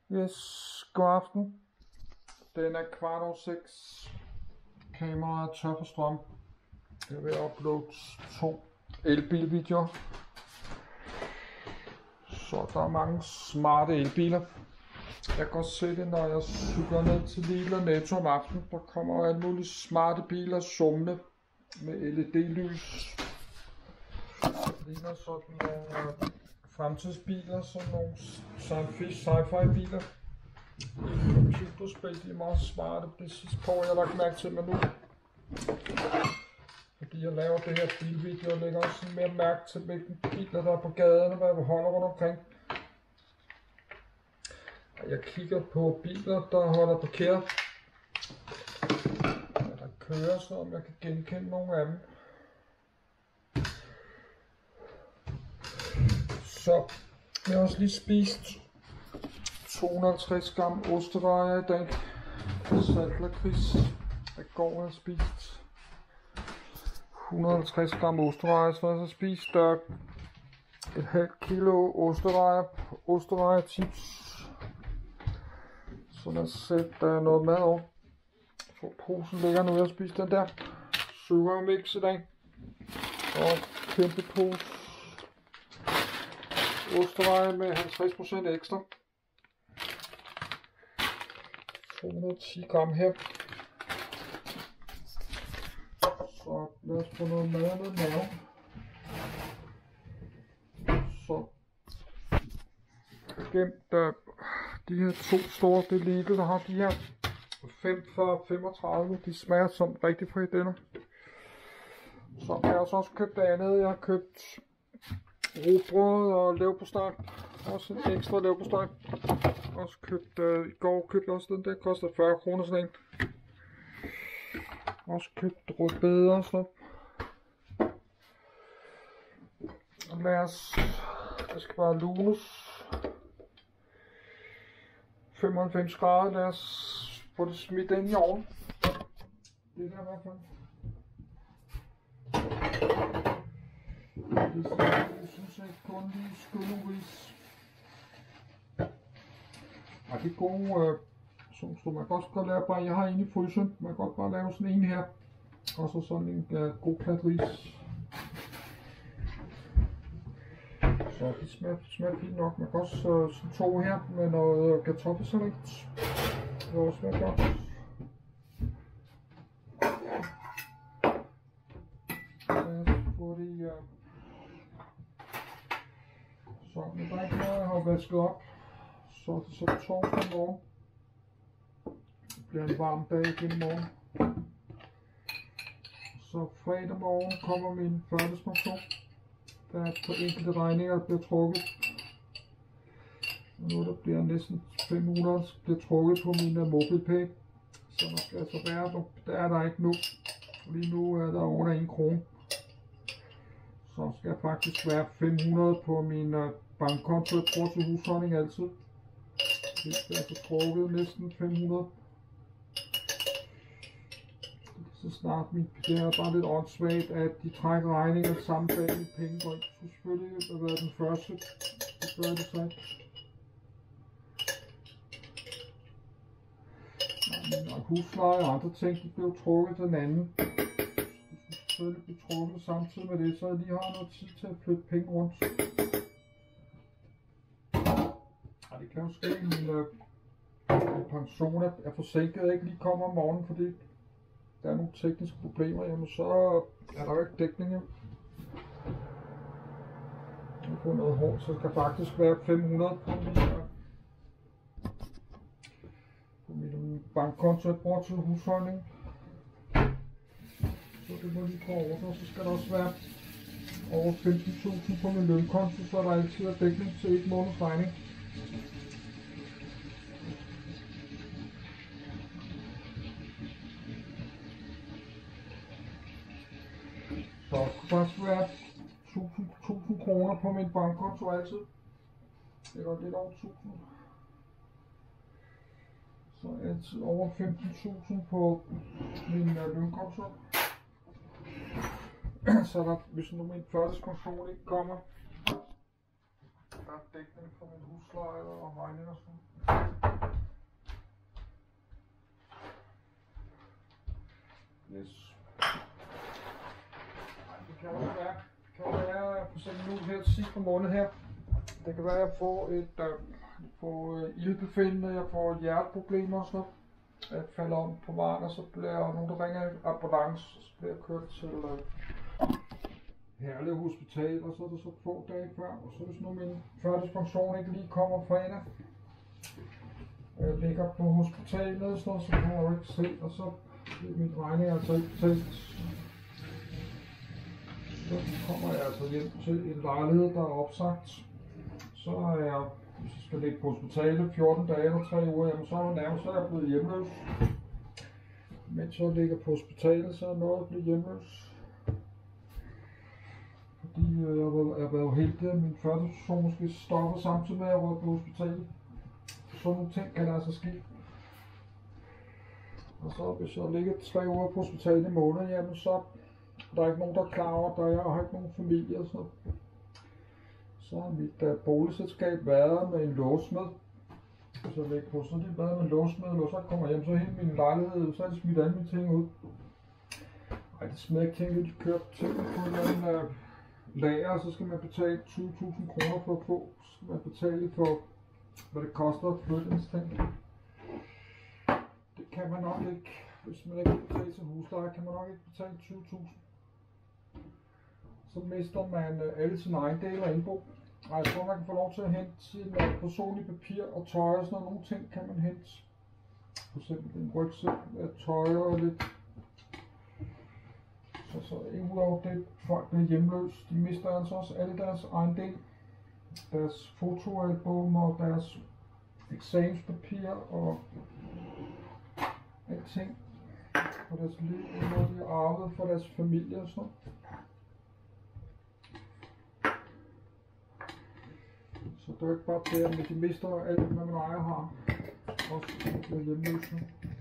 Yes, god aften. Den er 5:15. Kameraet er tør for strøm. Jeg vil uploade 2 elbilvideoer. Så der er mange smarte elbiler. Jeg kan godt se det, når jeg cykler ned til Lidl og Netto om aftenen. Der kommer alle mulige smarte biler summende med LED-lys. Det ligner sådan nogle fremtidsbiler, sådan nogle sci-fi biler. Computerspil, de er meget smarte. Det sidste par år, jeg har lagt mærke til mig nu. Fordi jeg laver det her bilvideo, og lægger også mere mærke til, hvilke biler der er på gaderne, hvad jeg holder rundt omkring. Jeg kigger på biler, der holder parkeret. Der kører, så om jeg kan genkende nogle af dem. Så jeg har også lige spist 250 gram osterejer i dag. Saltlakrids. I går har jeg spist 150 gram osterejer, så jeg har spist et halvt kilo osterejer chips. Så lad os sætte noget mad over. Så posen ligger nu, jeg har spist den der sugermix i dag. Og kæmpe pose osterejer med 50% ekstra. 210 gram her. Så lad os få noget mad med maven. Så gemt de her 2 store, det Lidl, der har de her 5 for 35. De smager som rigtig frikadeller. Så jeg har også købt det andet. Jeg har købt rugbrød og leverpostej. Også en ekstra leverpostej. Også købt, i går købte også den der, koster 40 kroner sådan en. Også købt rødbeder og sådan noget. Og lad os, det skal bare lunes. 95 grader, lad os få det smidt ind i ovnen. Det der i hvert fald. Jeg synes ikke kun lige skylleris. Og det er gode, så man kan også godt lave bare, jeg har en i frysen, man kan godt bare lave sådan en her. Og så sådan en god klat ris. Så det smager fint nok. Man kan også sådan 2 her med noget kartoffelsalat. Det vil også være godt. Så nu der ikke noget, jeg har vasket op. Så er det så torsdag morgen. Det bliver en varm dag igen i morgen. Så fredag morgen kommer min førtidspension. Der er på enkelte regninger, der bliver trukket. Og nu der bliver næsten 500, bliver trukket på min MobilePay. Så der skal altså være, der er der ikke nu. Lige nu er der under 1 krone. Så skal jeg faktisk være 500 på min bankkonto. Jeg bruger til husholdning altid. Det er altså trukket næsten 500. Så snart det er bare lidt åndssvagt, at de trækker regninger samme dag med penge går ind. Så selvfølgelig har været den første. Det gør det så ikke. Og husleje og andre ting, de blev trukket den anden. De skulle selvfølgelig blive trukket samtidig med det, så jeg lige har noget tid til at flytte penge rundt. Og det kan jo ske, at min pension er forsinket, og ikke lige kommer om morgenen, fordi der er nogle tekniske problemer, jamen så er der jo ikke dækning. Jeg har fået noget hårdt, så det skal faktisk være 500 på min bankkonto, jeg bruger til husholdning. Så det må lige gå over, så skal der også være over 15.000 på min lønkonto, så der altid er dækning til 1 måneds regning. Så det kunne faktisk være 1000 kroner på min bankkonto altid. Det er lidt over 1000. Så altid over 15.000 på min lønkonto. Så der, hvis nu min førtidspension ikke kommer, der er dækning for min husleje og regning og sådan. her sidste måned her. Det kan være, at jeg får ildbefindende, jeg får hjerteproblemer og sådan noget. Jeg falder om på vejen, og så bliver der nogen, der ringer en ambulance, og så bliver jeg kørt til Herlev Hospital, og så er det så få dage før, og så hvis nu min førtidspension ikke lige kommer fredag, og jeg ligger på hospitalet og sådan noget, så kan jeg jo ikke se, og så bliver min regning altså ikke betalt. Så kommer jeg altså hjem til en lejlighed, der er opsagt. Så er jeg, hvis jeg skal ligge på hospitalet 14 dage eller 3 uger, jamen så er jeg nærmest blevet hjemløs. Mens jeg ligger på hospitalet, så er jeg nået at blive hjemløs. Fordi jeg har været uheldig, at min førtidspension måske stopper samtidig med, at jeg har været på hospitalet. Sådan nogle ting kan der altså ske. Og så hvis jeg ligger 3 uger på hospitalet i måneden, jamen så der er ikke nogen, der er klar over, at jeg har ikke nogen familie og sådan noget. Så har mit boligselskab været med en låsmed. Så jeg ligger på, så har de været med en låsmed, og så kommer jeg hjem, så hele min lejlighed, så har de smidt alle mine ting ud. Ej, det smed ikke ting ud, de kørte ting på en eller anden lager, og så skal man betale 20.000 kroner for at få. Så skal man betale for, hvad det koster at flytte ens ting. Det kan man nok ikke. Hvis man ikke kan betale sin husleje, kan man nok ikke betale 20.000. Så mister man alle sine ejendele og indbo. Og jeg tror, man kan få lov til at hente sin personlige papir og tøj og sådan noget. Nogle ting kan man hente. For eksempel en rygsæk med tøj og lidt. Så udover det, folk bliver hjemløse, de mister altså også alle deres ejendel. Deres fotoalbum og deres eksamenspapir og alting for deres liv, og noget de har arvet for deres familie og sådan noget. Så det er ikke bare det, at de mister alt, hvad man ejer har. Også bliver hjemløse.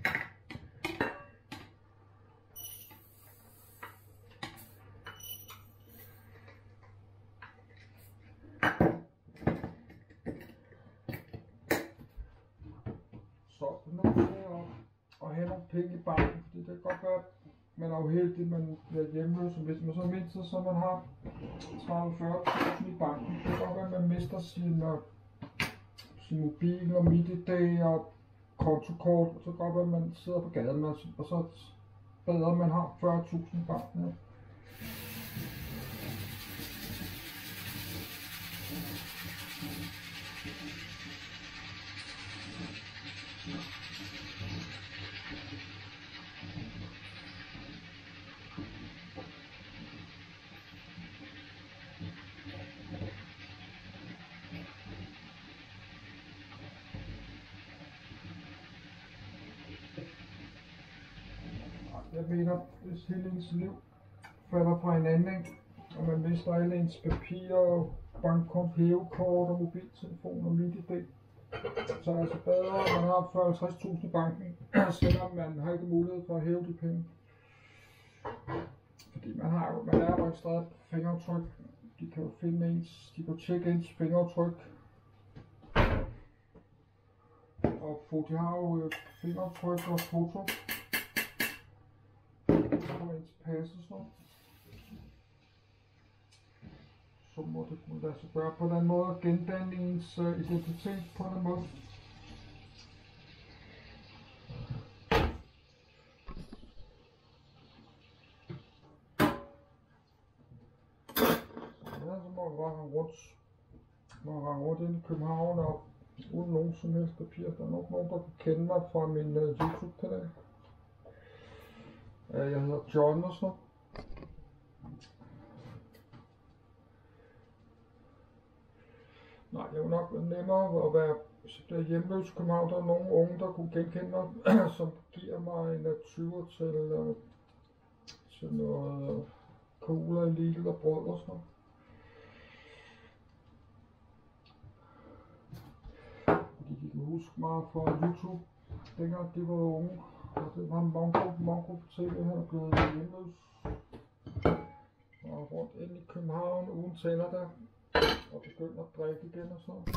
Så nu til at have nogle penge i banken, fordi det kan godt være, at man er uheldig, man bliver hjemløs, hvis man så mindst, så man har 30-40.000 i banken. Det kan godt være, at man mister sin mobil og MitID og kontokort, og så kan det godt være, at man sidder på gaden, og så bedre, at man har 40.000 i banken. Ja. Jeg mener, hvis hele ens liv falder fra hinanden, og man mister alle ens papirer, bankkonto, hævekort og mobiltelefon og MitID, så er det altså bedre, at man har 40-50.000 i banken, selvom man har ikke mulighed for at hæve de penge. Fordi man er jo registreret fingeraftryk. De kan jo finde ens, de kan tjekke ens fingeraftryk. Og de har jo fingeraftryk og foto på ens pas og sådan. Så må det kunne lade sig gøre på den måde at gendanne ens identitet på den måde. Ja, så må vi bare rende rundt ind i København og uden nogen som helst papir. Der er nok nogen, der kan kende mig fra min YouTube-kanal. Jeg hedder John og sådan. Nej, det er jo nok nemmere at være, hvis jeg bliver hjemløs i København. Der er nogle unge, der kunne genkende mig, som giver mig en 20'er til noget cola i Lidl og brød og sådan noget. Fordi de kan huske mig fra YouTube, dengang de var unge. Og det var Mongo på TV, han er blevet hjemløs. Og rundt ind i København uden tænder der. Og begyndte at drikke igen og sådan.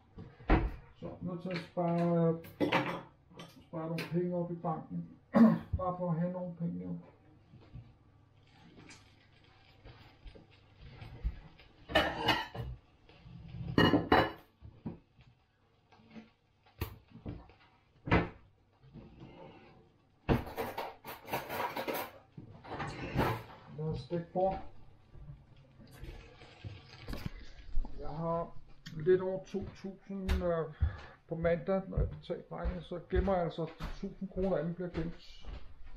Så nu til at spare nogle penge op i banken. Bare for at have nogle penge jo. Lad os stikke på. Jeg har lidt over 2.000 på mandag, når jeg betaler regningen, så gemmer jeg altså 1.000 kroner, anden bliver gemt.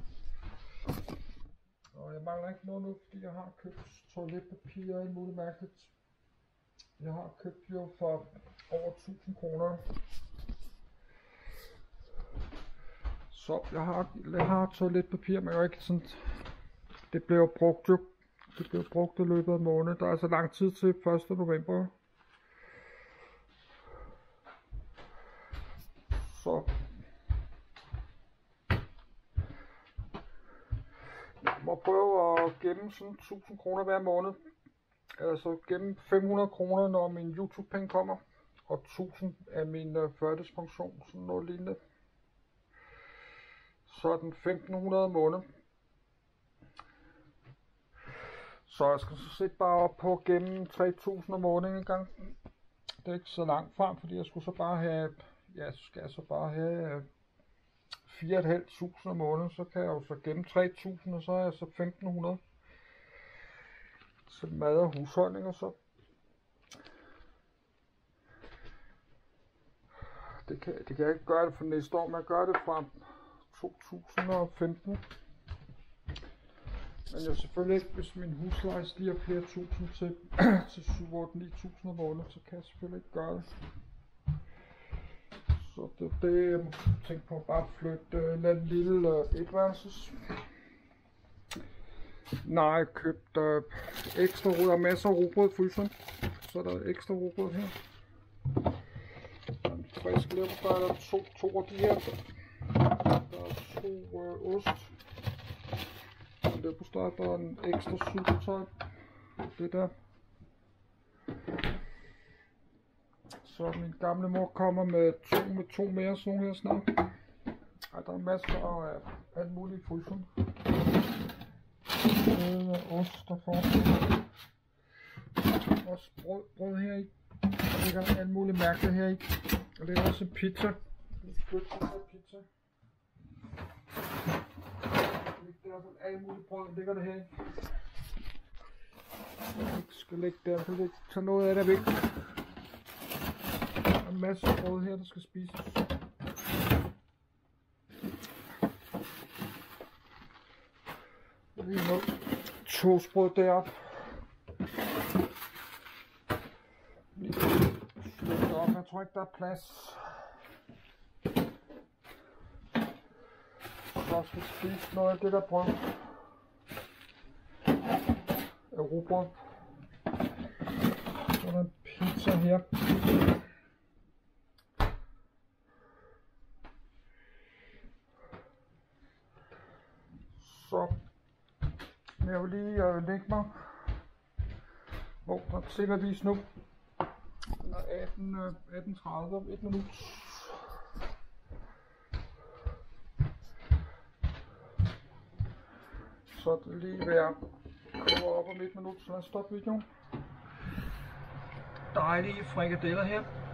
Og jeg mangler ikke noget nu, fordi jeg har købt toiletpapir og alt muligt mærkeligt. Jeg har købt jo for over 1.000 kroner. Så jeg har toiletpapir, men ikke sådan. Det bliver brugt jo. Det bliver brugt i løbet af måneden. Der er så lang tid til 1. november. Så jeg må prøve at gemme sådan 1.000 kroner hver måned. Altså gemme 500 kroner, når min YouTube-penge kommer. Og 1.000 af min førtidspension, sådan noget lignende. Så er den 1.500 om måneden. Så jeg skal så sætte bare op på at gemme 3.000 om måneden en gang. Det er ikke så langt frem, fordi jeg skulle så bare have, ja, så skal jeg så bare have 4.500 om måneden. Så kan jeg jo så gemme 3.000, og så er jeg så 1.500 til mad og husholdning og så. Det kan jeg ikke gøre det for næste år, men jeg gør det fra 2015. Men jeg selvfølgelig ikke, hvis min husleje stiger flere tusind til 7-8-9.000 om måneden, så kan jeg selvfølgelig ikke gøre det. Så det er det, jeg må tænke på, bare flytte en lille etværelses. Nej, jeg købte ekstra rugbrød, der er masser af rugbrød i fryseren. Så er der ekstra rugbrød her. En frisk leverpostej, der er to af de her. Der er 2 ost. Leverpostej, der er en ekstra syltetøj. Det der. Så min gamle mor kommer med to mere sådan nogle her snart. Ej, der er masser af alt muligt i fryseren. Ost, der får også brød her i. Der ligger alt muligt mærkeligt her i. Og det er også en pizza. Pizza. Der er sådan alt muligt brød, ligger der her i. Jeg skal lægge der, så jeg tage noget af det væk. Der er en masse brød her, der skal spises. Lige noget toastbrød deroppe. Lige op, jeg tror ikke der er plads. Så skal spise noget af det der brød. Rugbrød. Så er der en pizza her. Så jeg vil lige lægge mig. Der tæller lige nu. Den er 18.30 om 1 minut. Så det lige være kommer op om 1 minut, så lad os stoppe videoen. Dejlige frikadeller her.